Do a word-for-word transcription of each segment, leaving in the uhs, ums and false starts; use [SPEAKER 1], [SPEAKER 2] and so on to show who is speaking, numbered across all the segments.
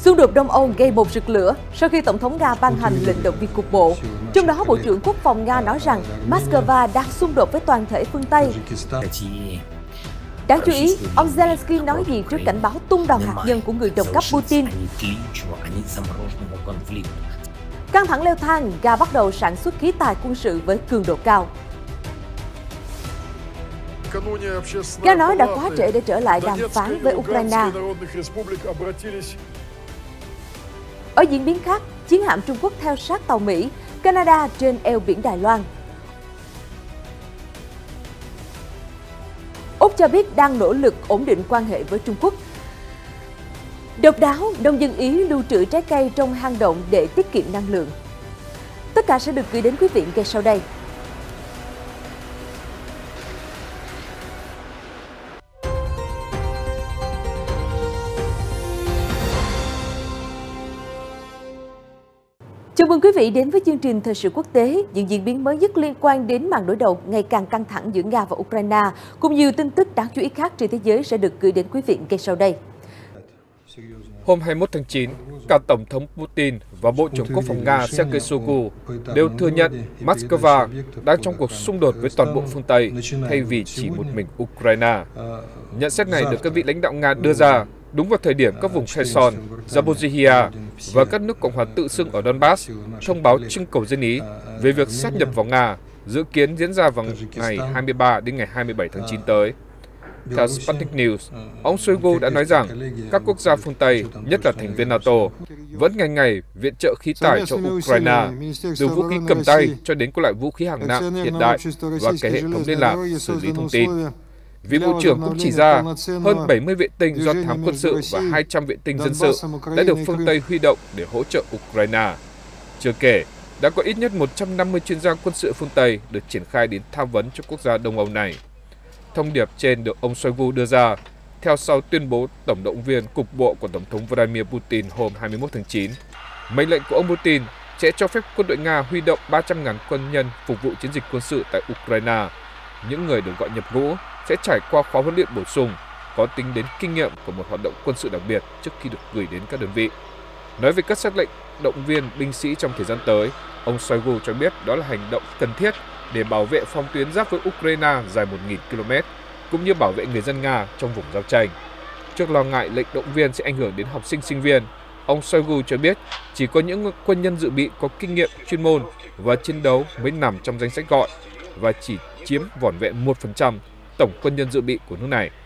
[SPEAKER 1] Xung đột Đông Âu gây bùng rực lửa sau khi Tổng thống Nga ban hành lệnh động viên cục bộ. Trong đó, Bộ trưởng Quốc phòng Nga nói rằng Moscow đang xung đột với toàn thể phương Tây. Đáng chú ý, ông Zelensky nói gì trước cảnh báo tung đòn hạt nhân của người đồng cấp Putin? Căng thẳng leo thang, Nga bắt đầu sản xuất khí tài quân sự với cường độ cao. Nga nói đã quá trễ để trở lại đàm phán với Ukraine. Ở diễn biến khác, chiến hạm Trung Quốc theo sát tàu Mỹ, Canada trên eo biển Đài Loan. Úc cho biết đang nỗ lực ổn định quan hệ với Trung Quốc. Độc đáo, nông dân Ý lưu trữ trái cây trong hang động để tiết kiệm năng lượng. Tất cả sẽ được gửi đến quý vị ngay sau đây. Chào mừng quý vị đến với chương trình Thời sự quốc tế, những diễn biến mới nhất liên quan đến màn đối đầu ngày càng căng thẳng giữa Nga và Ukraine, cùng nhiều tin tức đáng chú ý khác trên thế giới sẽ được gửi đến quý vị ngay sau đây.
[SPEAKER 2] Hôm hai mươi mốt tháng chín, cả Tổng thống Putin và Bộ trưởng Quốc phòng Nga Sergei Shoigu đều thừa nhận Moscow đang trong cuộc xung đột với toàn bộ phương Tây thay vì chỉ một mình Ukraine. Nhận xét này được các vị lãnh đạo Nga đưa ra đúng vào thời điểm các vùng Kherson, Zaporizhia và các nước Cộng hòa tự xưng ở Donbass thông báo trưng cầu dân Ý về việc sáp nhập vào Nga, dự kiến diễn ra vào ngày hai mươi ba đến ngày hai mươi bảy tháng chín tới. Theo Sputnik News, ông Shoigu đã nói rằng các quốc gia phương Tây, nhất là thành viên NATO, vẫn ngày ngày viện trợ khí tài cho Ukraine, từ vũ khí cầm tay cho đến các loại vũ khí hạng nặng hiện đại và cái hệ thống liên lạc xử lý thông tin. Vị Bộ trưởng cũng chỉ ra hơn bảy mươi vệ tinh do thám quân sự và hai trăm vệ tinh dân sự đã được phương Tây huy động để hỗ trợ Ukraine. Chưa kể, đã có ít nhất một trăm năm mươi chuyên gia quân sự phương Tây được triển khai đến tham vấn cho quốc gia Đông Âu này. Thông điệp trên được ông Shoigu đưa ra theo sau tuyên bố tổng động viên cục bộ của Tổng thống Vladimir Putin hôm hai mươi mốt tháng chín. Mệnh lệnh của ông Putin sẽ cho phép quân đội Nga huy động ba trăm nghìn quân nhân phục vụ chiến dịch quân sự tại Ukraine. Những người được gọi nhập ngũ sẽ trải qua khóa huấn luyện bổ sung, có tính đến kinh nghiệm của một hoạt động quân sự đặc biệt trước khi được gửi đến các đơn vị. Nói về các sắc lệnh động viên binh sĩ trong thời gian tới, ông Shoigu cho biết đó là hành động cần thiết để bảo vệ phòng tuyến giáp với Ukraine dài một nghìn ki lô mét, cũng như bảo vệ người dân Nga trong vùng giao tranh. Trước lo ngại lệnh động viên sẽ ảnh hưởng đến học sinh sinh viên, ông Shoigu cho biết chỉ có những quân nhân dự bị có kinh nghiệm chuyên môn và chiến đấu mới nằm trong danh sách gọi và chỉ chiếm vỏn vẹn một phần trăm tổng quân nhân dự bị của nước này.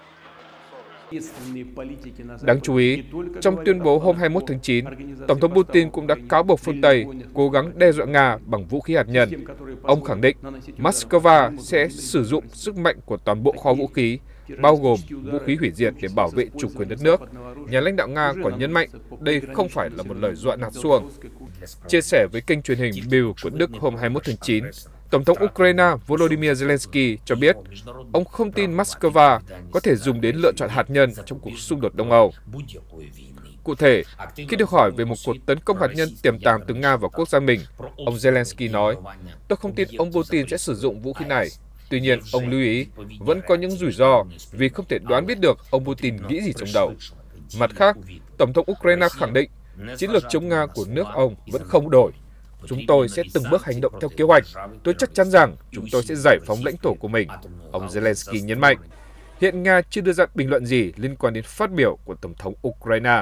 [SPEAKER 2] Đáng chú ý, trong tuyên bố hôm hai mươi mốt tháng chín, Tổng thống Putin cũng đã cáo buộc phương Tây cố gắng đe dọa Nga bằng vũ khí hạt nhân. Ông khẳng định Moscow sẽ sử dụng sức mạnh của toàn bộ kho vũ khí, bao gồm vũ khí hủy diệt để bảo vệ chủ quyền đất nước. Nhà lãnh đạo Nga còn nhấn mạnh đây không phải là một lời dọa nạt xuông. Chia sẻ với kênh truyền hình Bild của Đức hôm hai mươi mốt tháng chín, Tổng thống Ukraine Volodymyr Zelensky cho biết ông không tin Moscow có thể dùng đến lựa chọn hạt nhân trong cuộc xung đột Đông Âu. Cụ thể, khi được hỏi về một cuộc tấn công hạt nhân tiềm tàng từ Nga vào quốc gia mình, ông Zelensky nói, tôi không tin ông Putin sẽ sử dụng vũ khí này. Tuy nhiên, ông lưu ý vẫn có những rủi ro vì không thể đoán biết được ông Putin nghĩ gì trong đầu. Mặt khác, Tổng thống Ukraine khẳng định chiến lược chống Nga của nước ông vẫn không đổi. Chúng tôi sẽ từng bước hành động theo kế hoạch. Tôi chắc chắn rằng chúng tôi sẽ giải phóng lãnh thổ của mình, ông Zelensky nhấn mạnh. Hiện Nga chưa đưa ra bình luận gì liên quan đến phát biểu của Tổng thống Ukraine.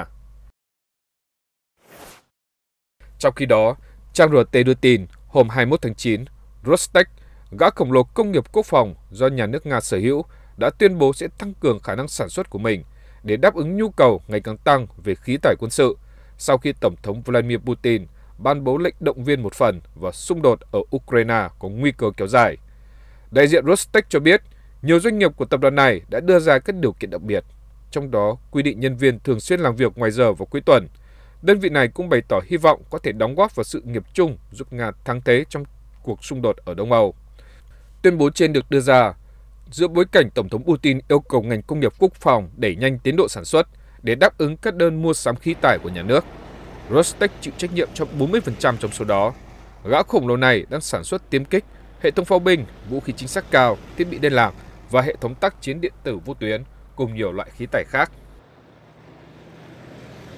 [SPEAKER 2] Trong khi đó, trang rờ tê đưa tin hôm hai mươi mốt tháng chín, Rostec, gã khổng lồ công nghiệp quốc phòng do nhà nước Nga sở hữu, đã tuyên bố sẽ tăng cường khả năng sản xuất của mình để đáp ứng nhu cầu ngày càng tăng về khí tài quân sự sau khi Tổng thống Vladimir Putin ban bố lệnh động viên một phần và xung đột ở Ukraine có nguy cơ kéo dài. Đại diện Rostec cho biết, nhiều doanh nghiệp của tập đoàn này đã đưa ra các điều kiện đặc biệt, trong đó quy định nhân viên thường xuyên làm việc ngoài giờ vào cuối tuần. Đơn vị này cũng bày tỏ hy vọng có thể đóng góp vào sự nghiệp chung giúp Nga thắng thế trong cuộc xung đột ở Đông Âu. Tuyên bố trên được đưa ra giữa bối cảnh Tổng thống Putin yêu cầu ngành công nghiệp quốc phòng đẩy nhanh tiến độ sản xuất để đáp ứng các đơn mua sắm khí tài của nhà nước. Rostec chịu trách nhiệm cho bốn mươi phần trăm trong số đó. Gã khổng lồ này đang sản xuất tiêm kích, hệ thống pháo binh, vũ khí chính xác cao, thiết bị liên lạc và hệ thống tác chiến điện tử vô tuyến cùng nhiều loại khí tài khác.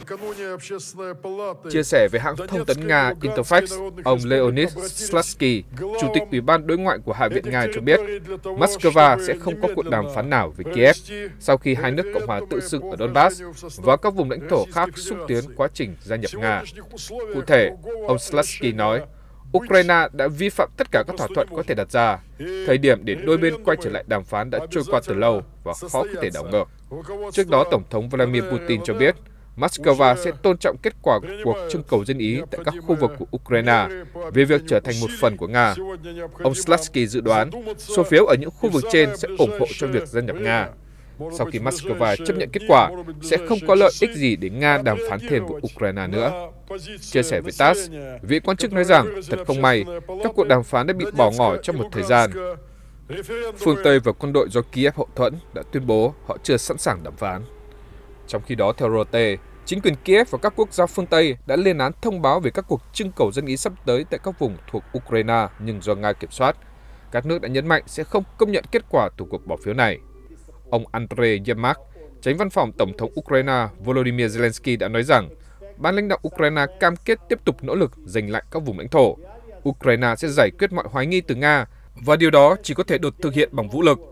[SPEAKER 2] Chia sẻ với hãng thông tấn Nga Interfax, ông Leonid Slutsky, Chủ tịch Ủy ban Đối ngoại của Hạ viện Nga cho biết, Moscow sẽ không có cuộc đàm phán nào với Kiev sau khi hai nước Cộng hòa tự xưng ở Donbass và các vùng lãnh thổ khác xúc tiến quá trình gia nhập Nga. Cụ thể, ông Slutsky nói, Ukraine đã vi phạm tất cả các thỏa thuận có thể đặt ra. Thời điểm để đôi bên quay trở lại đàm phán đã trôi qua từ lâu và khó có thể đảo ngược. Trước đó, Tổng thống Vladimir Putin cho biết Moscow sẽ tôn trọng kết quả cuộc trưng cầu dân Ý tại các khu vực của Ukraine về việc trở thành một phần của Nga. Ông Slutsky dự đoán số phiếu ở những khu vực trên sẽ ủng hộ cho việc gia nhập Nga. Sau khi Moscow chấp nhận kết quả, sẽ không có lợi ích gì để Nga đàm phán thêm với Ukraine nữa. Chia sẻ với tát ét, vị quan chức nói rằng, thật không may, các cuộc đàm phán đã bị bỏ ngỏ trong một thời gian. Phương Tây và quân đội do Kiev hậu thuẫn đã tuyên bố họ chưa sẵn sàng đàm phán. Trong khi đó, theo rờ tê, chính quyền Kiev và các quốc gia phương Tây đã lên án thông báo về các cuộc trưng cầu dân Ý sắp tới tại các vùng thuộc Ukraine nhưng do Nga kiểm soát. Các nước đã nhấn mạnh sẽ không công nhận kết quả từ cuộc bỏ phiếu này. Ông Andrei Yermak, Chánh văn phòng Tổng thống Ukraine Volodymyr Zelensky đã nói rằng ban lãnh đạo Ukraine cam kết tiếp tục nỗ lực giành lại các vùng lãnh thổ. Ukraine sẽ giải quyết mọi hoài nghi từ Nga và điều đó chỉ có thể được thực hiện bằng vũ lực.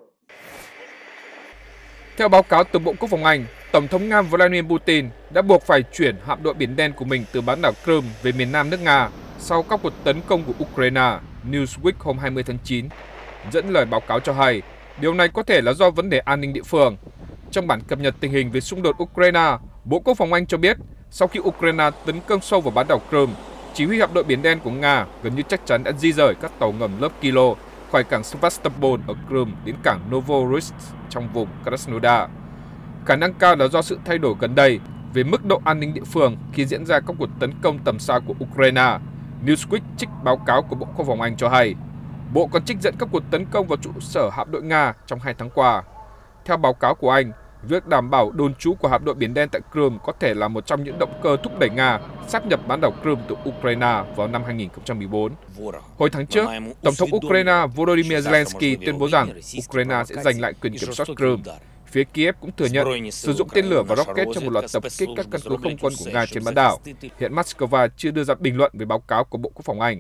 [SPEAKER 2] Theo báo cáo từ Bộ Quốc phòng Anh, Tổng thống Nga Vladimir Putin đã buộc phải chuyển hạm đội Biển Đen của mình từ bán đảo Crimea về miền nam nước Nga sau các cuộc tấn công của Ukraine. Newsweek hôm hai mươi tháng chín dẫn lời báo cáo cho hay điều này có thể là do vấn đề an ninh địa phương. Trong bản cập nhật tình hình về xung đột Ukraine, Bộ Quốc phòng Anh cho biết sau khi Ukraine tấn công sâu vào bán đảo Crimea, chỉ huy hạm đội Biển Đen của Nga gần như chắc chắn đã di rời các tàu ngầm lớp Kilo khỏi cảng Sevastopol ở Crimea đến cảng Novorossiysk trong vùng Krasnodar. Khả năng cao là do sự thay đổi gần đây về mức độ an ninh địa phương khi diễn ra các cuộc tấn công tầm xa của Ukraine. Newsweek trích báo cáo của Bộ Quốc phòng Anh cho hay, Bộ còn trích dẫn các cuộc tấn công vào trụ sở hạm đội Nga trong hai tháng qua. Theo báo cáo của Anh, việc đảm bảo đồn trú của hạm đội Biển Đen tại Crimea có thể là một trong những động cơ thúc đẩy Nga sáp nhập bán đảo Crimea từ Ukraine vào năm hai nghìn không trăm mười bốn. Hồi tháng trước, Tổng thống Ukraine Volodymyr Zelensky tuyên bố rằng Ukraine sẽ giành lại quyền kiểm soát Crimea. Phía Kiev cũng thừa nhận sử dụng tên lửa và rocket trong một loạt tập kích các căn cứ không quân của Nga trên bán đảo. Hiện Moscow chưa đưa ra bình luận về báo cáo của Bộ Quốc phòng Anh.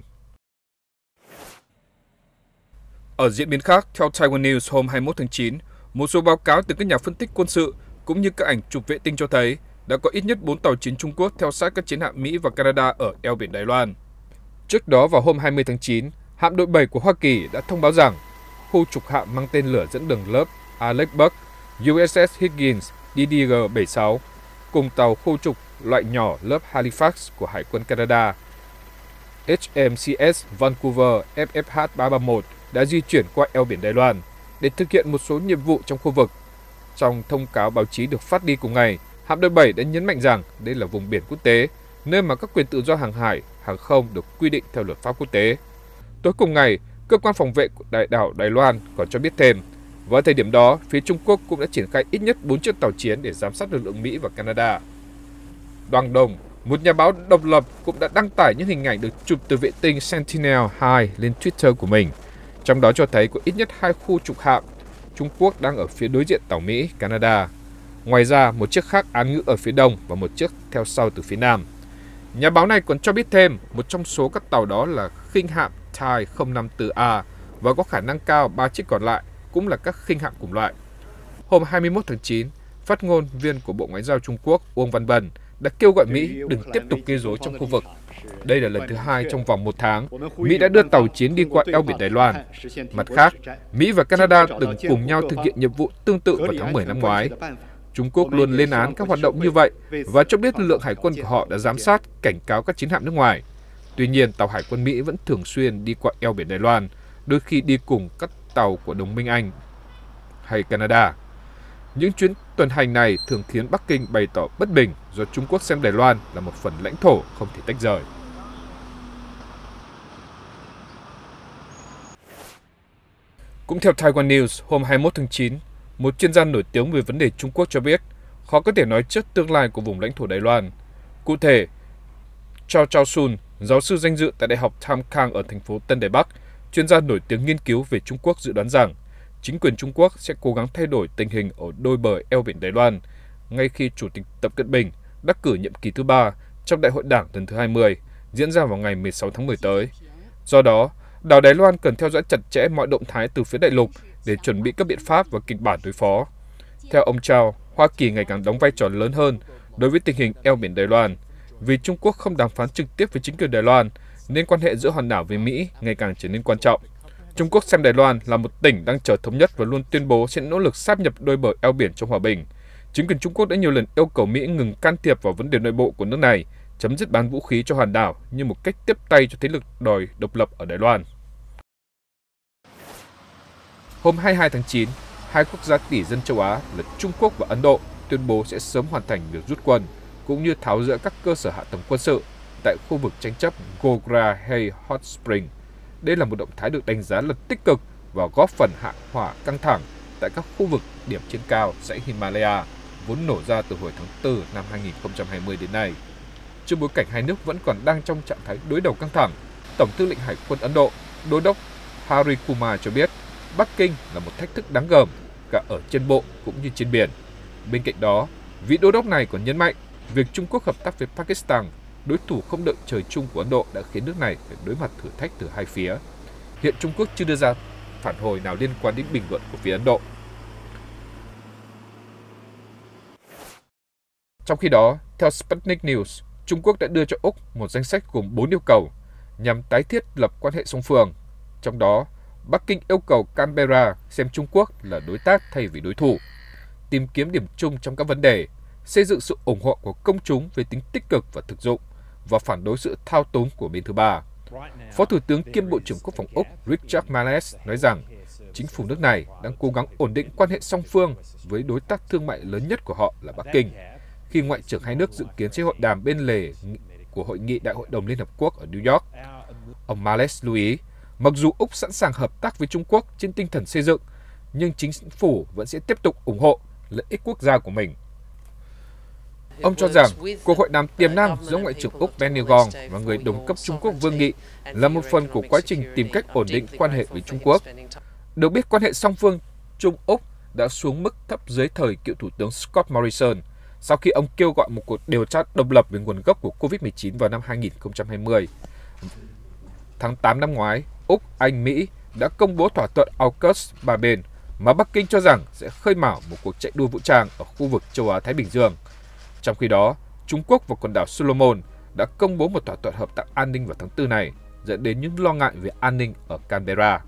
[SPEAKER 2] Ở diễn biến khác, theo Taiwan News hôm hai mươi mốt tháng chín, một số báo cáo từ các nhà phân tích quân sự cũng như các ảnh chụp vệ tinh cho thấy đã có ít nhất bốn tàu chiến Trung Quốc theo sát các chiến hạm Mỹ và Canada ở eo biển Đài Loan. Trước đó vào hôm hai mươi tháng chín, hạm đội bảy của Hoa Kỳ đã thông báo rằng khu trục hạm mang tên lửa dẫn đường lớp Alex u ét ét Higgins D D G bảy mươi sáu cùng tàu khu trục loại nhỏ lớp Halifax của Hải quân Canada H M C S Vancouver F F H ba ba mốt đã di chuyển qua eo biển Đài Loan để thực hiện một số nhiệm vụ trong khu vực. Trong thông cáo báo chí được phát đi cùng ngày, hạm đội bảy đã nhấn mạnh rằng đây là vùng biển quốc tế, nơi mà các quyền tự do hàng hải, hàng không được quy định theo luật pháp quốc tế. Tối cùng ngày, cơ quan phòng vệ của đại đảo Đài Loan còn cho biết thêm, vào thời điểm đó, phía Trung Quốc cũng đã triển khai ít nhất bốn chiếc tàu chiến để giám sát lực lượng Mỹ và Canada. Đoàn Đồng, một nhà báo độc lập, cũng đã đăng tải những hình ảnh được chụp từ vệ tinh Sentinel hai lên Twitter của mình. Trong đó cho thấy có ít nhất hai khu trục hạm Trung Quốc đang ở phía đối diện tàu Mỹ, Canada. Ngoài ra, một chiếc khác án ngữ ở phía đông và một chiếc theo sau từ phía nam. Nhà báo này còn cho biết thêm, một trong số các tàu đó là khinh hạm Tai không năm tư A và có khả năng cao ba chiếc còn lại cũng là các khinh hạm cùng loại. Hôm hai mươi mốt tháng chín, phát ngôn viên của Bộ Ngoại giao Trung Quốc Uông Văn Bân đã kêu gọi Mỹ đừng tiếp tục gây rối trong khu vực. Đây là lần thứ hai trong vòng một tháng, Mỹ đã đưa tàu chiến đi qua eo biển Đài Loan. Mặt khác, Mỹ và Canada từng cùng nhau thực hiện nhiệm vụ tương tự vào tháng mười năm ngoái. Trung Quốc luôn lên án các hoạt động như vậy và cho biết lực lượng hải quân của họ đã giám sát, cảnh cáo các chiến hạm nước ngoài. Tuy nhiên, tàu hải quân Mỹ vẫn thường xuyên đi qua eo biển Đài Loan, đôi khi đi cùng các tàu của đồng minh Anh hay Canada. Những chuyến tuần hành này thường khiến Bắc Kinh bày tỏ bất bình do Trung Quốc xem Đài Loan là một phần lãnh thổ không thể tách rời. Cũng theo Taiwan News hôm hai mươi mốt tháng chín, một chuyên gia nổi tiếng về vấn đề Trung Quốc cho biết khó có thể nói trước tương lai của vùng lãnh thổ Đài Loan. Cụ thể, Chao Chao Sun, giáo sư danh dự tại Đại học Tam Kang ở thành phố Tân Đài Bắc, chuyên gia nổi tiếng nghiên cứu về Trung Quốc dự đoán rằng chính quyền Trung Quốc sẽ cố gắng thay đổi tình hình ở đôi bờ eo biển Đài Loan ngay khi Chủ tịch Tập Cận Bình đắc cử nhiệm kỳ thứ ba trong Đại hội Đảng lần thứ hai mươi, diễn ra vào ngày mười sáu tháng mười tới. Do đó, đảo Đài Loan cần theo dõi chặt chẽ mọi động thái từ phía đại lục để chuẩn bị các biện pháp và kịch bản đối phó. Theo ông Chao, Hoa Kỳ ngày càng đóng vai trò lớn hơn đối với tình hình eo biển Đài Loan. Vì Trung Quốc không đàm phán trực tiếp với chính quyền Đài Loan, nên quan hệ giữa hòn đảo với Mỹ ngày càng trở nên quan trọng. Trung Quốc xem Đài Loan là một tỉnh đang chờ thống nhất và luôn tuyên bố sẽ nỗ lực sáp nhập đôi bờ eo biển trong hòa bình. Chính quyền Trung Quốc đã nhiều lần yêu cầu Mỹ ngừng can thiệp vào vấn đề nội bộ của nước này, chấm dứt bán vũ khí cho hòn đảo như một cách tiếp tay cho thế lực đòi độc lập ở Đài Loan. Hôm hai mươi hai tháng chín, hai quốc gia tỷ dân châu Á là Trung Quốc và Ấn Độ tuyên bố sẽ sớm hoàn thành việc rút quân, cũng như tháo dỡ các cơ sở hạ tầng quân sự tại khu vực tranh chấp Gogra hay Hot Spring. Đây là một động thái được đánh giá là tích cực và góp phần hạ hỏa căng thẳng tại các khu vực điểm trên cao dãy Himalaya, vốn nổ ra từ hồi tháng tư năm hai nghìn không trăm hai mươi đến nay. Trong bối cảnh hai nước vẫn còn đang trong trạng thái đối đầu căng thẳng, Tổng tư lệnh Hải quân Ấn Độ, Đô đốc Hari Kumar cho biết Bắc Kinh là một thách thức đáng gờm cả ở trên bộ cũng như trên biển. Bên cạnh đó, vị đô đốc này còn nhấn mạnh việc Trung Quốc hợp tác với Pakistan, đối thủ không đợi trời chung của Ấn Độ, đã khiến nước này phải đối mặt thử thách từ hai phía. Hiện Trung Quốc chưa đưa ra phản hồi nào liên quan đến bình luận của phía Ấn Độ. Trong khi đó, theo Sputnik News, Trung Quốc đã đưa cho Úc một danh sách gồm bốn yêu cầu nhằm tái thiết lập quan hệ song phương. Trong đó, Bắc Kinh yêu cầu Canberra xem Trung Quốc là đối tác thay vì đối thủ, tìm kiếm điểm chung trong các vấn đề, xây dựng sự ủng hộ của công chúng về tính tích cực và thực dụng, và phản đối sự thao túng của bên thứ ba. Phó Thủ tướng kiêm Bộ trưởng Quốc phòng Úc Richard Marles nói rằng chính phủ nước này đang cố gắng ổn định quan hệ song phương với đối tác thương mại lớn nhất của họ là Bắc Kinh, khi ngoại trưởng hai nước dự kiến sẽ hội đàm bên lề của Hội nghị Đại hội đồng Liên Hợp Quốc ở New York. Ông Marles lưu ý, mặc dù Úc sẵn sàng hợp tác với Trung Quốc trên tinh thần xây dựng, nhưng chính phủ vẫn sẽ tiếp tục ủng hộ lợi ích quốc gia của mình. Ông cho rằng cuộc hội đàm tiềm năng giữa Ngoại trưởng Úc Penny Gong và người đồng cấp Trung Quốc Vương Nghị là một phần của quá trình tìm cách ổn định quan hệ với Trung Quốc. Được biết, quan hệ song phương Trung-Úc đã xuống mức thấp dưới thời cựu Thủ tướng Scott Morrison, sau khi ông kêu gọi một cuộc điều tra độc lập về nguồn gốc của covid mười chín vào năm hai nghìn không trăm hai mươi. Tháng tám năm ngoái, Úc, Anh, Mỹ đã công bố thỏa thuận AUKUS ba bên mà Bắc Kinh cho rằng sẽ khơi mào một cuộc chạy đua vũ trang ở khu vực châu Á-Thái Bình Dương. Trong khi đó, Trung Quốc và quần đảo Solomon đã công bố một thỏa thuận hợp tác an ninh vào tháng tư này, dẫn đến những lo ngại về an ninh ở Canberra.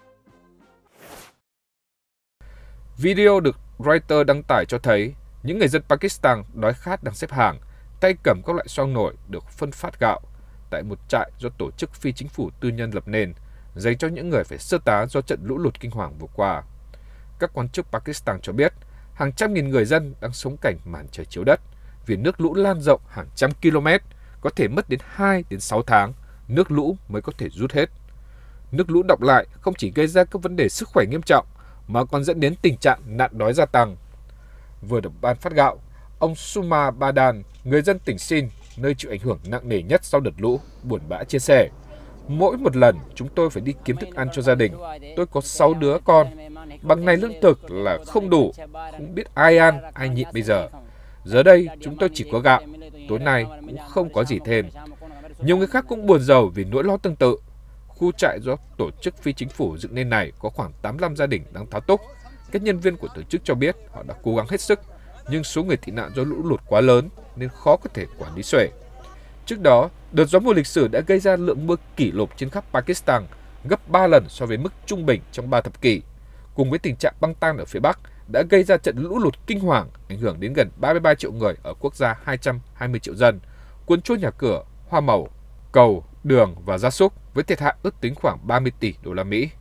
[SPEAKER 2] Video được Reuters đăng tải cho thấy những người dân Pakistan đói khát đang xếp hàng, tay cầm các loại xoong nổi được phân phát gạo tại một trại do tổ chức phi chính phủ tư nhân lập nên, dành cho những người phải sơ tán do trận lũ lụt kinh hoàng vừa qua. Các quan chức Pakistan cho biết hàng trăm nghìn người dân đang sống cảnh màn trời chiếu đất vì nước lũ lan rộng hàng trăm km, có thể mất đến hai đến sáu tháng nước lũ mới có thể rút hết. Nước lũ đọng lại không chỉ gây ra các vấn đề sức khỏe nghiêm trọng mà còn dẫn đến tình trạng nạn đói gia tăng. Vừa được ban phát gạo, ông Suma Badan, người dân tỉnh Sindh, nơi chịu ảnh hưởng nặng nề nhất sau đợt lũ, buồn bã chia sẻ: mỗi một lần chúng tôi phải đi kiếm thức ăn cho gia đình. Tôi có sáu đứa con. Bằng này lương thực là không đủ, không biết ai ăn, ai nhịn bây giờ. Giờ đây chúng tôi chỉ có gạo, tối nay cũng không có gì thêm. Nhiều người khác cũng buồn rầu vì nỗi lo tương tự. Khu trại do tổ chức phi chính phủ dựng nên này có khoảng tám mươi lăm gia đình đang tháo túc. Các nhân viên của tổ chức cho biết họ đã cố gắng hết sức, nhưng số người tị nạn do lũ lụt quá lớn nên khó có thể quản lý xuể. Trước đó, đợt gió mùa lịch sử đã gây ra lượng mưa kỷ lục trên khắp Pakistan, gấp ba lần so với mức trung bình trong ba thập kỷ. Cùng với tình trạng băng tan ở phía Bắc đã gây ra trận lũ lụt kinh hoàng, ảnh hưởng đến gần ba mươi ba triệu người ở quốc gia hai trăm hai mươi triệu dân, cuốn trôi nhà cửa, hoa màu, cầu, đường và gia súc, với thiệt hại ước tính khoảng ba mươi tỷ đô la Mỹ.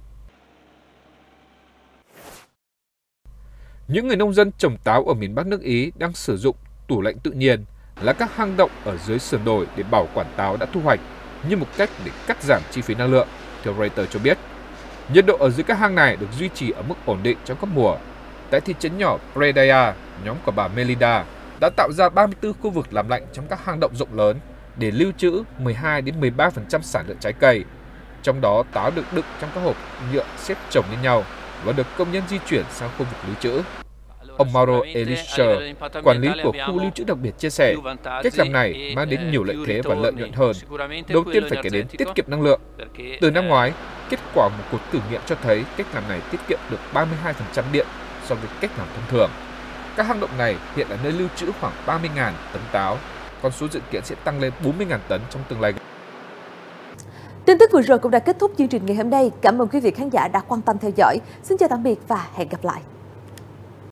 [SPEAKER 2] Những người nông dân trồng táo ở miền Bắc nước Ý đang sử dụng tủ lạnh tự nhiên là các hang động ở dưới sườn đồi để bảo quản táo đã thu hoạch như một cách để cắt giảm chi phí năng lượng, theo Reuters cho biết. Nhiệt độ ở dưới các hang này được duy trì ở mức ổn định trong các mùa. Tại thị trấn nhỏ Predaya, nhóm của bà Melinda đã tạo ra ba mươi tư khu vực làm lạnh trong các hang động rộng lớn để lưu trữ mười hai đến mười ba phần trăm sản lượng trái cây. Trong đó, táo được đựng trong các hộp nhựa xếp chồng lên nhau và được công nhân di chuyển sang khu vực lưu trữ. Ông Mauro Elischer, quản lý của khu lưu trữ đặc biệt chia sẻ, cách làm này mang đến nhiều lợi thế và lợi nhuận hơn. Đầu tiên phải kể đến tiết kiệm năng lượng. Từ năm ngoái, kết quả một cuộc thử nghiệm cho thấy cách làm này tiết kiệm được ba mươi hai phần trăm điện so với cách làm thông thường. Các hang động này hiện là nơi lưu trữ khoảng ba mươi nghìn tấn táo, con số dự kiến sẽ tăng lên bốn mươi nghìn tấn trong tương lai.
[SPEAKER 1] Tin tức vừa rồi cũng đã kết thúc chương trình ngày hôm nay. Cảm ơn quý vị khán giả đã quan tâm theo dõi. Xin chào tạm biệt và hẹn gặp lại.